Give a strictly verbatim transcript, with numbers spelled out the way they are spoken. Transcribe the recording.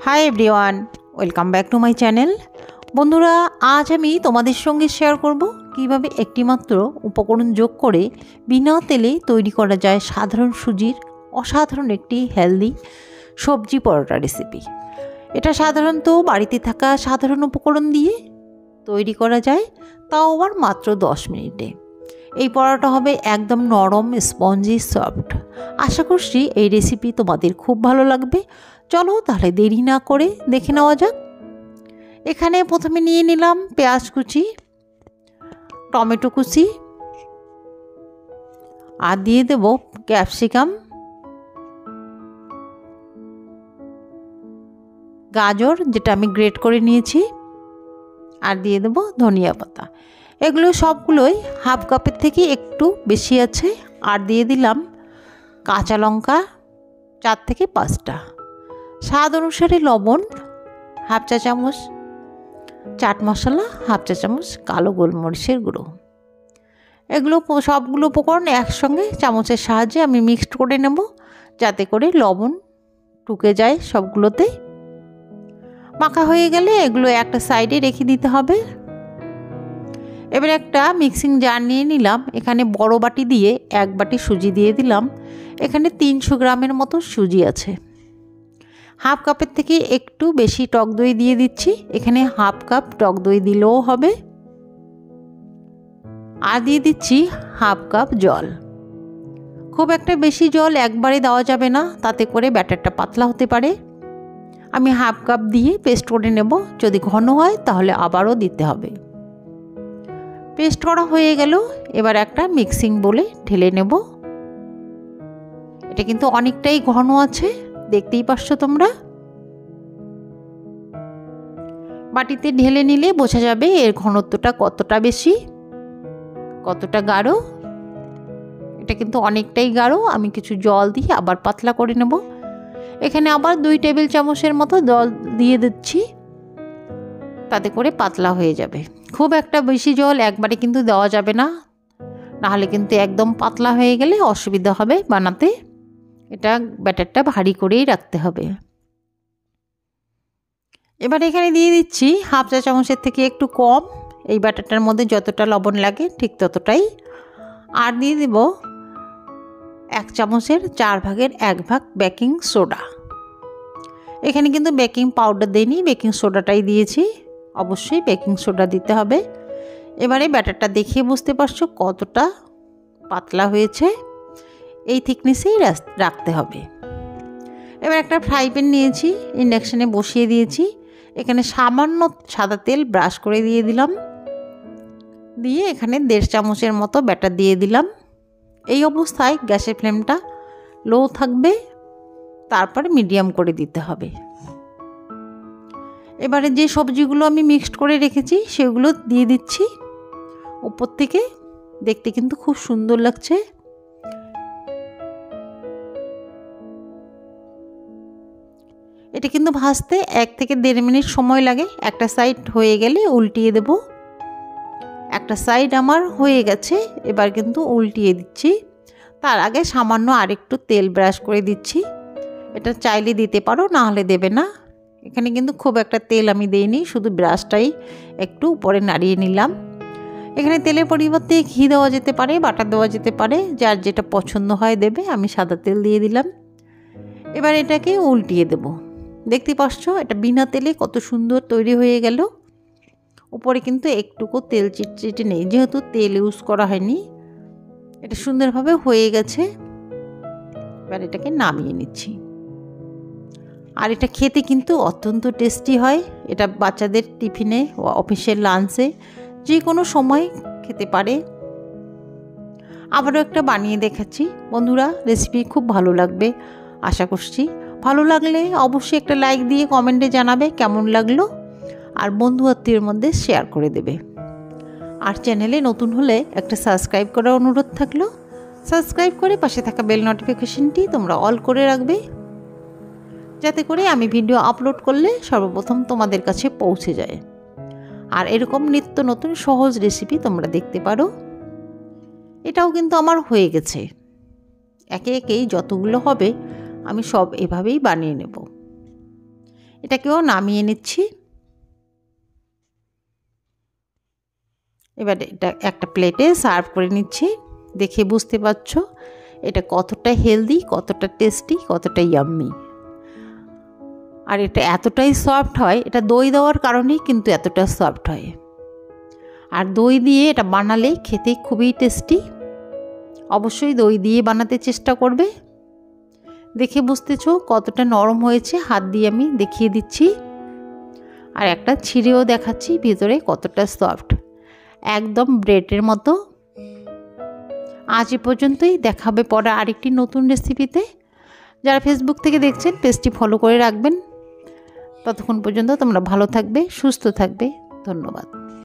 High everyone, welcome back to my channel. বন্ধুরা, আজ আমি তোমাদের সঙ্গে শেয়ার করব কিভাবে একটিমাত্র উপকরণ যোগ করে বিনা তেলে তৈরি করা যায় সাধারণ সুজির অসাধারণ একটি হেলদি সবজি পরোটা রেসিপি। এটা সাধারণত বাড়িতে থাকা সাধারণ উপকরণ দিয়ে তৈরি করা যায়, তাও আবার মাত্র দশ মিনিটে। এই পরোটা হবে একদম নরম, স্পঞ্জি, সফট। আশা করছি এই রেসিপি তোমাদের খুব ভালো লাগবে। চলো তাহলে দেরি না করে দেখে নেওয়া যাক। এখানে প্রথমে নিয়ে নিলাম পেঁয়াজ কুচি, টমেটো কুচি, আর দিয়ে দেব ক্যাপসিকাম, গাজর যেটা আমি গ্রেট করে নিয়েছি, আর দিয়ে দেব ধনিয়া পাতা। এগুলো সবগুলোই হাফ কাপের থেকে একটু বেশি আছে। আর দিয়ে দিলাম কাঁচা লঙ্কা চার থেকে পাঁচটা, স্বাদ অনুসারে লবণ হাফ চা চামচ, চাট মশলা হাফ চা চামচ, কালো গোলমরিচের গুঁড়ো। এগুলো সবগুলো উপকরণ একসঙ্গে চামচের সাহায্যে আমি মিক্সড করে নেব, যাতে করে লবণ ঢুকে যায় সবগুলোতে। মাখা হয়ে গেলে এগুলো একটা সাইডে রেখে দিতে হবে। এবার একটা মিক্সিং জার নিয়ে নিলাম। এখানে বড় বাটি দিয়ে এক বাটি সুজি দিয়ে দিলাম। এখানে তিনশো গ্রামের মতো সুজি আছে। হাফ কাপের থেকে একটু বেশি টক দই দিয়ে দিচ্ছি। এখানে হাফ কাপ টক দই দিলেও হবে। আর দিয়ে দিচ্ছি হাফ কাপ জল। খুব একটা বেশি জল একবারে দেওয়া যাবে না, তাতে করে ব্যাটারটা পাতলা হতে পারে। আমি হাফ কাপ দিয়ে পেস্ট করে নেব। যদি ঘন হয় তাহলে আবারও দিতে হবে। পেস্ট করা হয়ে গেল। এবার একটা মিক্সিং বোলে ঢেলে নেব। এটা কিন্তু অনেকটাই ঘন আছে, দেখতেই পাচ্ছ তোমরা। বাটিতে ঢেলে নিলে বোঝা যাবে এর ঘনত্বটা কতটা বেশি, কতটা গাঢ়। এটা কিন্তু অনেকটাই গাঢ়। আমি কিছু জল দিয়ে আবার পাতলা করে নেব। এখানে আবার দুই টেবিল চামচের মতো জল দিয়ে দিচ্ছি, তাতে করে পাতলা হয়ে যাবে। খুব একটা বেশি জল একবারে কিন্তু দেওয়া যাবে না, নাহলে কিন্তু একদম পাতলা হয়ে গেলে অসুবিধা হবে বানাতে। এটা ব্যাটারটা ভারী করেই রাখতে হবে। এবার এখানে দিয়ে দিচ্ছি হাফ চা চামচের থেকে একটু কম, এই ব্যাটারটার মধ্যে যতটা লবণ লাগে ঠিক ততটাই। আর দিয়ে দেব এক চামচের চার ভাগের এক ভাগ বেকিং সোডা। এখানে কিন্তু বেকিং পাউডার দেইনি, বেকিং সোডাটাই দিয়েছি। অবশ্যই বেকিং সোডা দিতে হবে। এবারে ব্যাটারটা দেখিয়ে বুঝতে পারছো কতটা পাতলা হয়েছে। এই থিকনেসেই রাখতে হবে। এবার একটা ফ্রাই প্যান নিয়েছি, ইন্ডাকশানে বসিয়ে দিয়েছি। এখানে সামান্য সাদা তেল ব্রাশ করে দিয়ে দিলাম। দিয়ে এখানে দেড় চামচের মতো ব্যাটার দিয়ে দিলাম। এই অবস্থায় গ্যাসের ফ্লেমটা লো থাকবে, তারপরে মিডিয়াম করে দিতে হবে। এবারে যে সবজিগুলো আমি মিক্সড করে রেখেছি সেগুলো দিয়ে দিচ্ছি উপর থেকে। দেখতে কিন্তু খুব সুন্দর লাগছে। এটা কিন্তু ভাজতে এক থেকে দেড় মিনিট সময় লাগে। একটা সাইড হয়ে গেলে উল্টিয়ে দেব। একটা সাইড আমার হয়ে গেছে, এবার কিন্তু উল্টিয়ে দিচ্ছি। তার আগে সামান্য আরেকটু তেল ব্রাশ করে দিচ্ছি। এটা চাইলে দিতে পারো, না হলে দেবে না। এখানে কিন্তু খুব একটা তেল আমি দেইনি, শুধু ব্রাশটাই একটু উপরে নাড়িয়ে নিলাম। এখানে তেলের পরিবর্তে ঘি দেওয়া যেতে পারে, বাটার দেওয়া যেতে পারে, যার যেটা পছন্দ হয় দেবে। আমি সাদা তেল দিয়ে দিলাম। এবার এটাকে উল্টিয়ে দেব। দেখতে পাচ্ছ এটা বিনা তেলে কত সুন্দর তৈরি হয়ে গেল। উপরে কিন্তু একটুকু তেল চিটচিটে নেই, যেহেতু তেল ইউজ করা হয়নি। এটা সুন্দরভাবে হয়ে গেছে। এবার এটাকে নামিয়ে নিচ্ছি। আর এটা খেতে কিন্তু অত্যন্ত টেস্টি হয়। এটা বাচ্চাদের টিফিনে, অফিসের লাঞ্চে, যে কোনো সময় খেতে পারে। আবারও একটা বানিয়ে দেখাচ্ছি। বন্ধুরা, রেসিপি খুব ভালো লাগবে আশা করছি। ভালো লাগলে অবশ্যই একটা লাইক দিয়ে কমেন্টে জানাবে কেমন লাগলো, আর বন্ধু আত্মীয়ের মধ্যে শেয়ার করে দেবে। আর চ্যানেলে নতুন হলে একটা সাবস্ক্রাইব করার অনুরোধ থাকলো। সাবস্ক্রাইব করে পাশে থাকা বেল নোটিফিকেশনটি তোমরা অল করে রাখবে, যাতে করে আমি ভিডিও আপলোড করলে সর্বপ্রথম তোমাদের কাছে পৌঁছে যায়। আর এরকম নিত্য নতুন সহজ রেসিপি তোমরা দেখতে পারো। এটাও কিন্তু আমার হয়ে গেছে। একে একেই যতগুলো হবে আমি সব এভাবেই বানিয়ে নেব। এটাকেও নামিয়ে নিচ্ছি। এবার এটা একটা প্লেটে সার্ভ করে নিচ্ছি। দেখে বুঝতে পারছো এটা কতটা হেলদি, কতটা টেস্টি, কতটা ইয়াম্মি। আর এটা এতটাই সফট হয়, এটা দই দেওয়ার কারণেই কিন্তু এতটা সফট হয়। আর দই দিয়ে এটা বানালে খেতে খুবই টেস্টি। অবশ্যই দই দিয়ে বানাতে চেষ্টা করবে। দেখে বুঝতেছো কতটা নরম হয়েছে, হাত দিয়ে আমি দেখিয়ে দিচ্ছি। আর একটা ছিঁড়েও দেখাচ্ছি ভিতরে কতটা সফট, একদম ব্রেডের মতো। আজ এ পর্যন্তই, দেখা হবে পরে আরেকটি নতুন রেসিপিতে। যারা ফেসবুক থেকে দেখছেন পেজটি ফলো করে রাখবেন। ততক্ষণ পর্যন্ত তোমরা ভালো থাকবে, সুস্থ থাকবে। ধন্যবাদ।